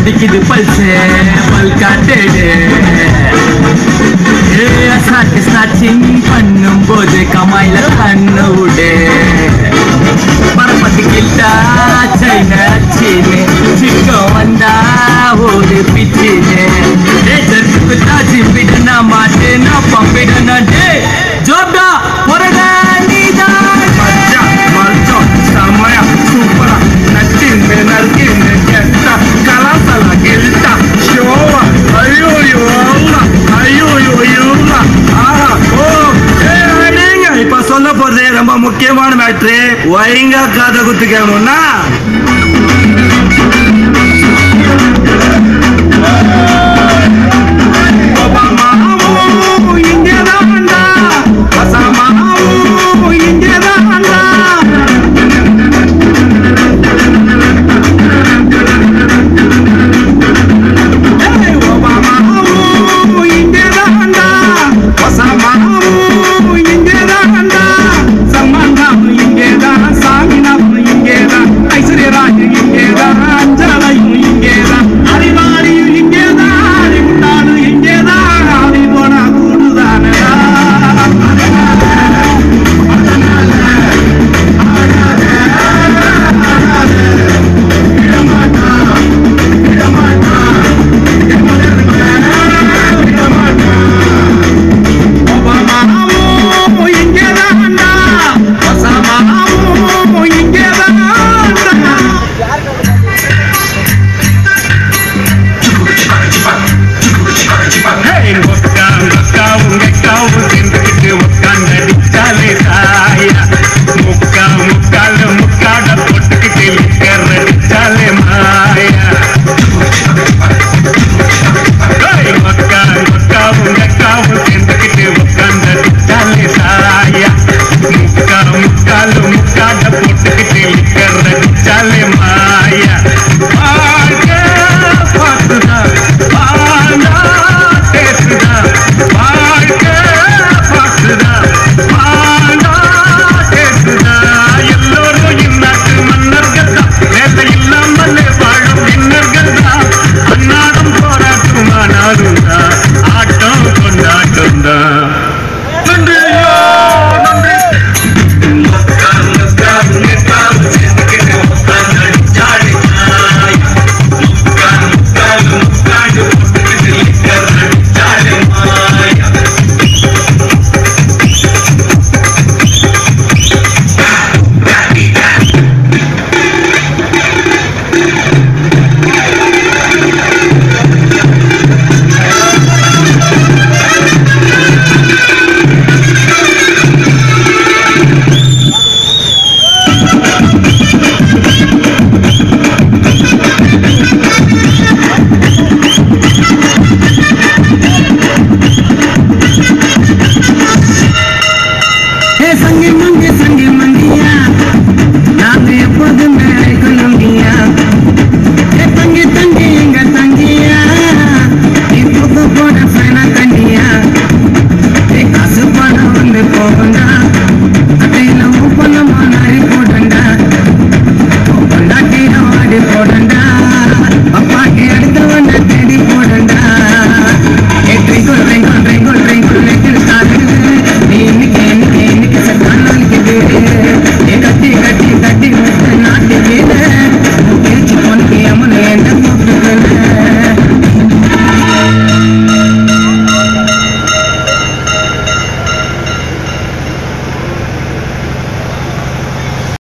துடிக்குது பல்சே பல் காட்டேடு ஸ்டார்டிங் பண்ணும் போது கமாயில கண்ணு விடு பரப்பத்து கிட்டா சைன சீனு சிக்கம் வந்தா ஒரு பிச்சினு ஜர்க்கு தாச்சி பிடனா மாட்டேனா பம்பிடனா டே ஜோப்டா ஒரடா நீதான் மச்சா மச்சம் சமய சூப்பரா நட்டின்னு நறுக்கின்னு கெட்டா கலாசல கெல்ட்டா ஷோவா ஐயோ ஐயோ ஆஹா ஓ இப்ப சொல்ல போறது ரொம்ப முக்கியமான மேட்ரு ஒழுங்கா காதை குத்து கேட்கணும்னா